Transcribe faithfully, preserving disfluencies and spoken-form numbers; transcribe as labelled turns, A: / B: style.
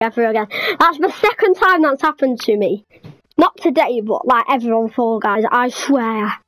A: ever again. That's the second time that's happened to me. Not today, but like ever on Fall Guys, I swear.